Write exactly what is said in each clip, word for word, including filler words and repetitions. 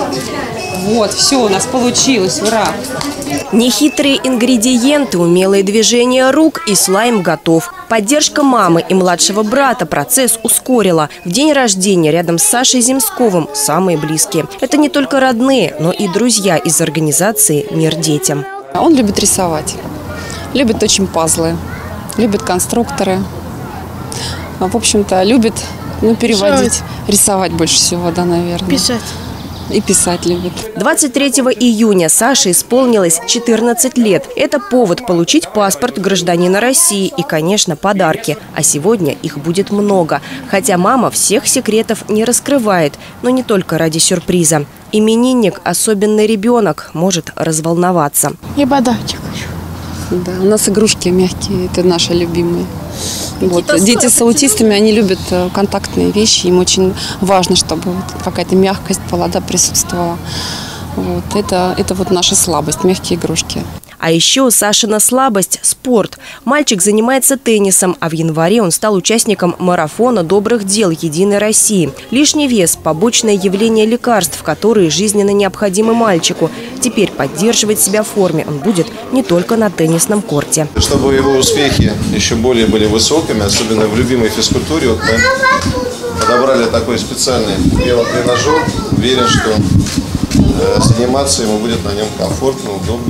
Вот, все, у нас получилось, ура! Нехитрые ингредиенты, умелые движения рук, и слайм готов. Поддержка мамы и младшего брата процесс ускорила. В день рождения рядом с Сашей Земсковым самые близкие. Это не только родные, но и друзья из организации «Мир детям». Он любит рисовать, любит очень пазлы, любит конструкторы. В общем-то, любит ну, переводить, рисовать. рисовать больше всего, да, наверное. Писать. И писать любит. двадцать третьего июня Саше исполнилось четырнадцать лет. Это повод получить паспорт гражданина России и, конечно, подарки. А сегодня их будет много. Хотя мама всех секретов не раскрывает. Но не только ради сюрприза. Именинник, особенный ребенок, может разволноваться. И подарочек еще. Да, у нас игрушки мягкие, это наши любимые. Вот. Дети с аутистами, они любят контактные вещи, им очень важно, чтобы вот какая-то мягкость была, да, присутствовала. Вот. Это, это вот наша слабость, мягкие игрушки. А еще Сашина слабость – спорт. Мальчик занимается теннисом, а в январе он стал участником марафона добрых дел «Единой России». Лишний вес – побочное явление лекарств, которые жизненно необходимы мальчику. Теперь поддерживать себя в форме он будет не только на теннисном корте. Чтобы его успехи еще более были высокими, особенно в любимой физкультуре, вот мы подобрали такой специальный велотренажер. Уверен, что э, заниматься ему будет на нем комфортно, удобно.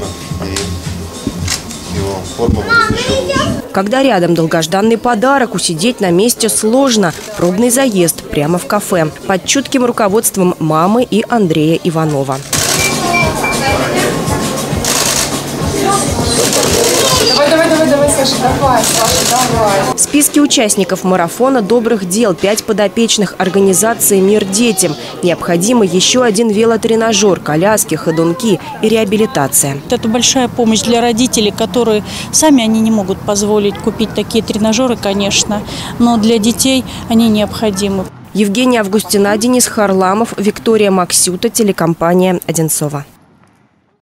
И его форма будет еще лучше. Когда рядом долгожданный подарок, усидеть на месте сложно. Пробный заезд прямо в кафе. Под чутким руководством мамы и Андрея Иванова. Давай, давай, давай, давай, Саша, давай, Саша, давай. В списке участников марафона добрых дел пять подопечных организации «Мир детям». Необходимы еще один велотренажер, коляски, ходунки и реабилитация. Это большая помощь для родителей, которые сами они не могут позволить купить такие тренажеры, конечно, но для детей они необходимы. Евгения Августина, Денис Харламов, Виктория Максюта, телекомпания «Одинцово».